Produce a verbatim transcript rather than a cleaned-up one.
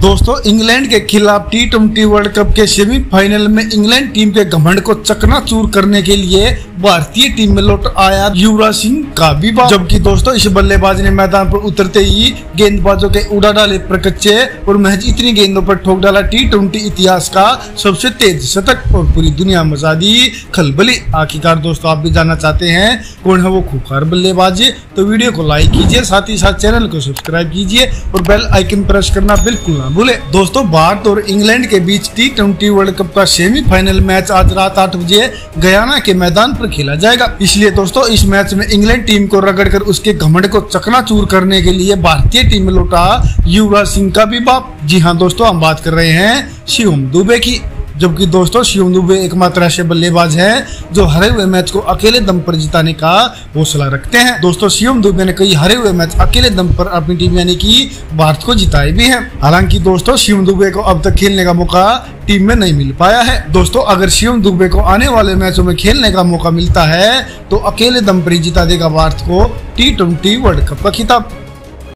दोस्तों इंग्लैंड के खिलाफ टी ट्वेंटी वर्ल्ड कप के सेमीफाइनल में इंग्लैंड टीम के घमंड को चकनाचूर करने के लिए भारतीय टीम में लौट आया युवराज सिंह का विवाह। जबकि दोस्तों इस बल्लेबाज ने मैदान पर उतरते ही गेंदबाजों के उड़ा डाले प्रकच्चे और महज इतनी गेंदों पर ठोक डाला टी ट्वेंटी इतिहास का सबसे तेज शतक और पूरी दुनिया मचा दी खलबली। आखिरकार दोस्तों आप भी जानना चाहते हैं कौन है वो खूंखार बल्लेबाज, तो वीडियो को लाइक कीजिए, साथ ही साथ चैनल को सब्सक्राइब कीजिए और बेल आइकन प्रेस करना बिल्कुल ना भूले। दोस्तों भारत और इंग्लैंड के बीच टी ट्वेंटी वर्ल्ड कप का सेमीफाइनल मैच आज रात आठ बजे गयाना के मैदान पर खेला जाएगा। इसलिए दोस्तों इस मैच में इंग्लैंड टीम को रगड़कर उसके घमंड को चकनाचूर करने के लिए भारतीय टीम में लौटा युवराज सिंह का भी बाप। जी हाँ दोस्तों, हम बात कर रहे हैं शिवम दुबे की। जबकि दोस्तों शिवम दुबे एकमात्र ऐसे बल्लेबाज हैं जो हारे हुए मैच को अकेले दम पर जिताने का हौसला रखते हैं। दोस्तों शिवम दुबे ने कई हारे हुए मैच अकेले दम पर अपनी टीम यानी कि भारत को जिताए भी हैं। हालांकि दोस्तों शिवम दुबे को अब तक खेलने का मौका टीम में नहीं मिल पाया है। दोस्तों अगर शिवम दुबे को आने वाले मैचों में खेलने का मौका मिलता है तो अकेले दम पर ही जिता देगा भारत को टी ट्वेंटी वर्ल्ड कप का खिताब।